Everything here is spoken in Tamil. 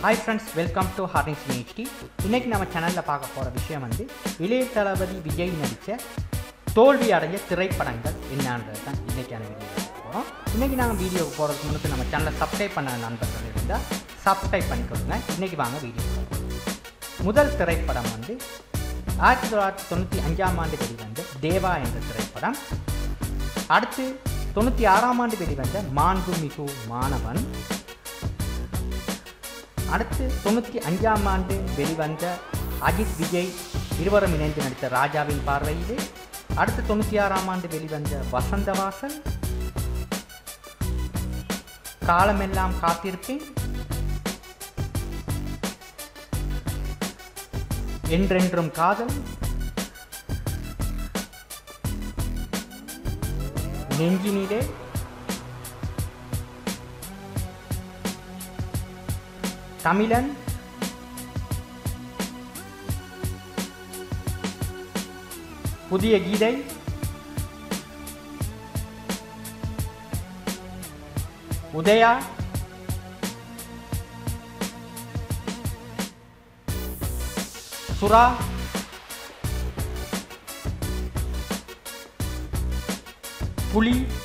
Hi friends, welcome to Harness HD. இன்னைக்கு நம்ம சேனல்ல பார்க்க போற விஷயம் வந்து இளைய தளபதி விஜய் நடிச்ச தோல்வி அடைஞ்ச திரைப்படங்கள் என்னன்றது தான் இன்னைக்கான வீடியோல போறோம். இன்னைக்கு நாங்க வீடியோக்கு போறதுக்கு முன்னாடி நம்ம சேனலை சப்ஸ்கிரைப் பண்ண நண்பர்கள் இருந்தா சப்ஸ்கிரைப் பண்ணிக்கோங்க. இன்னைக்கு வாங்க வீடியோ போறோம். முதல் திரைப்படம் வந்து 1995ஆம் ஆண்டு வெளிவந்த தேவா என்ற திரைப்படம். அடுத்து 96ஆம் ஆண்டு வெளிவந்த மாண்புமிகு மாணவன். அடுத்து 95ஆம் ஆண்டு வெளிவந்த அஜித் விஜய் இருவரும் இணைந்து நடித்த ராஜாவின் பார்வையிலே. அடுத்து 96ஆம் ஆண்டு வெளிவந்த வசந்தவாசல், காலமெல்லாம் காத்திருப்பேன், என்றென்றும் காதல், நெஞ்சினிலே, தமிழன், புதிய கீதை, உதயா, சுறா, புலி,